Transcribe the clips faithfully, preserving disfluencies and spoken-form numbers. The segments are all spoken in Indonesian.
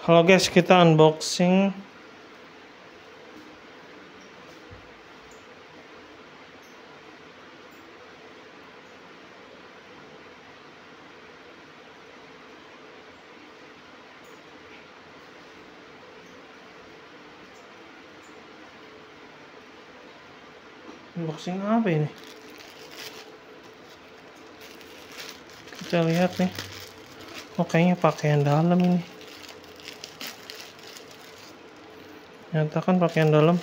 Halo guys, kita unboxing unboxing apa ini? Kita lihat nih. Oh, kayaknya pakaian dalam ini. Nyatakan pakaian dalam.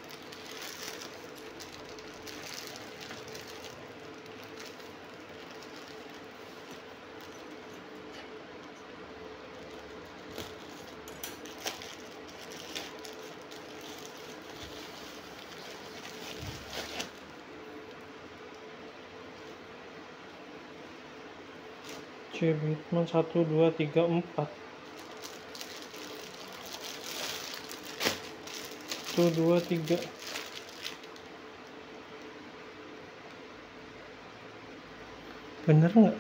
Cibitman satu dua tiga empat. satu dua tiga. Bener nggak?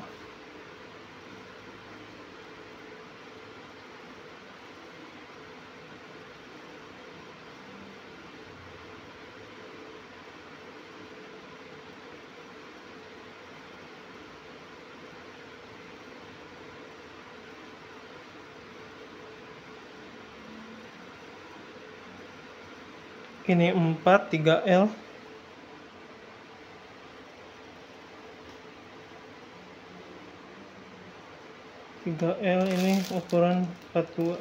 Ini empat tiga L. tiga L ini ukuran empat puluh dua.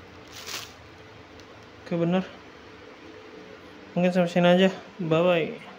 Oke, bener. Mungkin sampai sini aja. Bye bye.